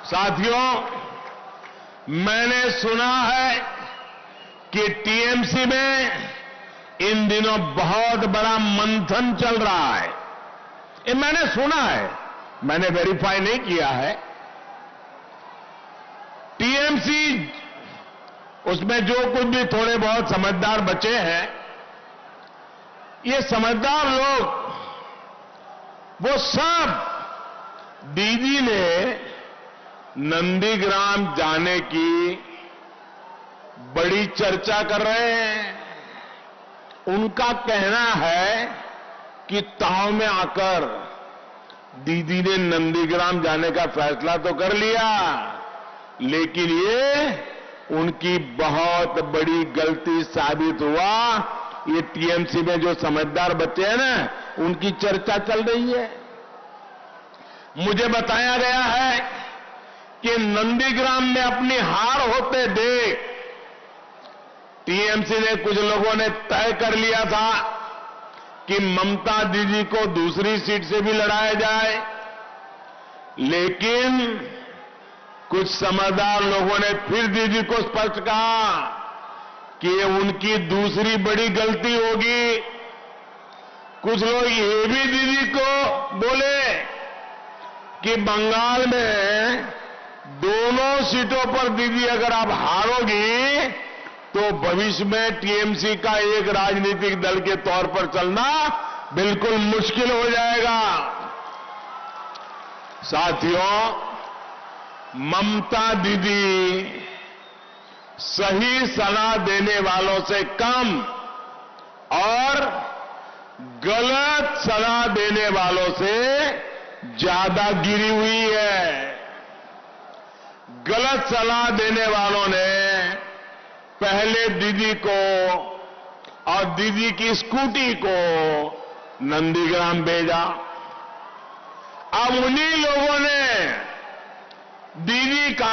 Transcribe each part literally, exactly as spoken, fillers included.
साथियों, मैंने सुना है कि टीएमसी में इन दिनों बहुत बड़ा मंथन चल रहा है। ये मैंने सुना है, मैंने वेरीफाई नहीं किया है। टीएमसी, उसमें जो कुछ भी थोड़े बहुत समझदार बचे हैं, ये समझदार लोग वो सब दीदी ने नंदीग्राम जाने की बड़ी चर्चा कर रहे हैं। उनका कहना है कि ताव में आकर दीदी ने नंदीग्राम जाने का फैसला तो कर लिया, लेकिन ये उनकी बहुत बड़ी गलती साबित हुआ। ये टीएमसी में जो समझदार बच्चे हैं ना, उनकी चर्चा चल रही है। मुझे बताया गया है कि नंदीग्राम में अपनी हार होते देख टीएमसी ने, कुछ लोगों ने तय कर लिया था कि ममता दीदी को दूसरी सीट से भी लड़ाया जाए, लेकिन कुछ समझदार लोगों ने फिर दीदी को स्पष्ट कहा कि उनकी दूसरी बड़ी गलती होगी। कुछ लोग ये भी दीदी को बोले कि बंगाल में दोनों सीटों पर दीदी अगर आप हारोगी तो भविष्य में टीएमसी का एक राजनीतिक दल के तौर पर चलना बिल्कुल मुश्किल हो जाएगा। साथियों, ममता दीदी सही सलाह देने वालों से कम और गलत सलाह देने वालों से ज्यादा गिरी हुई है। गलत सलाह देने वालों ने पहले दीदी को और दीदी की स्कूटी को नंदीग्राम भेजा। अब उन्हीं लोगों ने दीदी का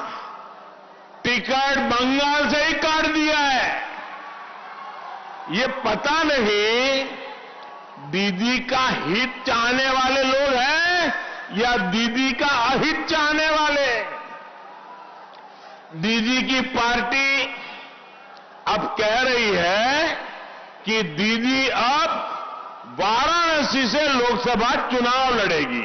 टिकट बंगाल से ही काट दिया है। ये पता नहीं दीदी का हित चाहने वाले लोग हैं या दीदी का अहित चाहने वाले। दीदी की पार्टी अब कह रही है कि दीदी अब वाराणसी से लोकसभा चुनाव लड़ेगी।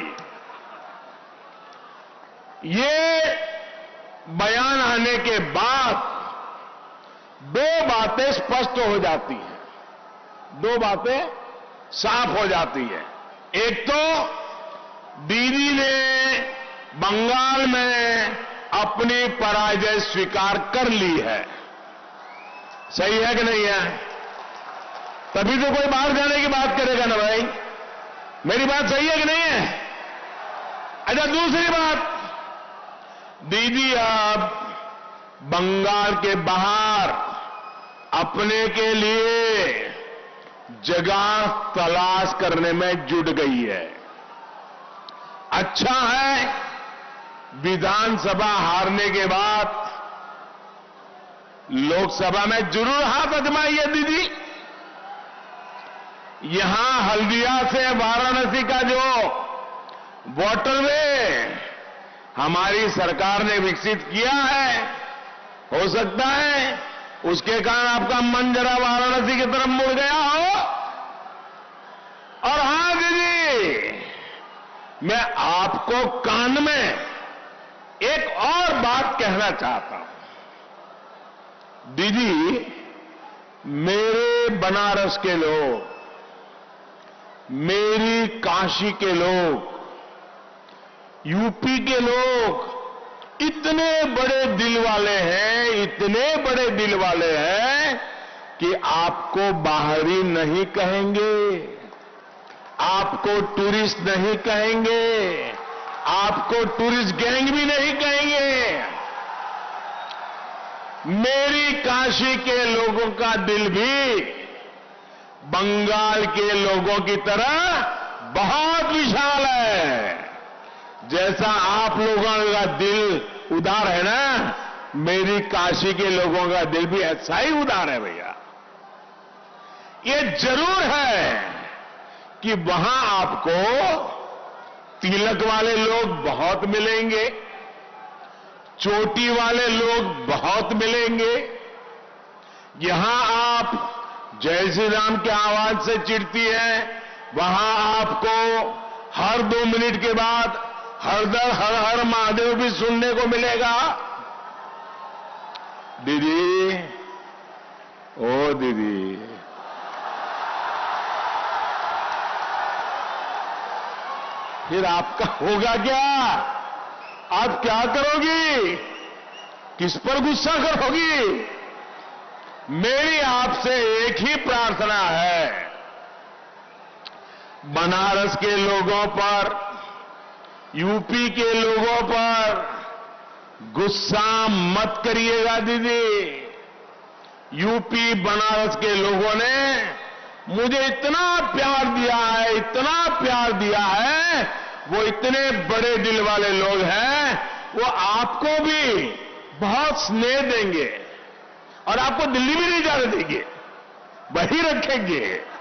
ये बयान आने के बाद दो बातें स्पष्ट हो जाती हैं, दो बातें साफ हो जाती है। एक तो दीदी ने बंगाल में अपनी पराजय स्वीकार कर ली है। सही है कि नहीं है? तभी तो कोई बाहर जाने की बात करेगा ना भाई। मेरी बात सही है कि नहीं है? अच्छा, दूसरी बात, दीदी अब बंगाल के बाहर अपने के लिए जगह तलाश करने में जुट गई है। अच्छा है, विधानसभा हारने के बाद लोकसभा में जरूर हाथ आजमाइए दीदी। यहां हल्दिया से वाराणसी का जो वाटरवे हमारी सरकार ने विकसित किया है, हो सकता है उसके कारण आपका मन जरा वाराणसी की तरफ मुड़ गया हो। और हां दीदी, मैं आपको कान में एक और बात कहना चाहता हूं। दीदी, मेरे बनारस के लोग, मेरी काशी के लोग, यूपी के लोग इतने बड़े दिल वाले हैं, इतने बड़े दिल वाले हैं कि आपको बाहरी नहीं कहेंगे, आपको टूरिस्ट नहीं कहेंगे, आपको टूरिस्ट गैंग भी नहीं कहेंगे। मेरी काशी के लोगों का दिल भी बंगाल के लोगों की तरह बहुत विशाल है। जैसा आप लोगों का दिल उदार है ना, मेरी काशी के लोगों का दिल भी ऐसा ही उदार है भैया। ये जरूर है कि वहां आपको तिलक वाले लोग बहुत मिलेंगे, चोटी वाले लोग बहुत मिलेंगे। यहां आप जय श्री राम की आवाज से चिढ़ती है, वहां आपको हर दो मिनट के बाद हरदर हर हर महादेव भी सुनने को मिलेगा। दीदी, ओ दीदी, फिर आपका होगा क्या? आप क्या करोगी? किस पर गुस्सा करोगी? मेरी आपसे एक ही प्रार्थना है, बनारस के लोगों पर, यूपी के लोगों पर गुस्सा मत करिएगा दीदी। यूपी बनारस के लोगों ने मुझे इतना प्यार दिया है, इतना प्यार दिया है, वो इतने बड़े दिल वाले लोग हैं, वो आपको भी बहुत स्नेह देंगे और आपको दिल्ली भी नहीं जाने देंगे, वहीं रखेंगे।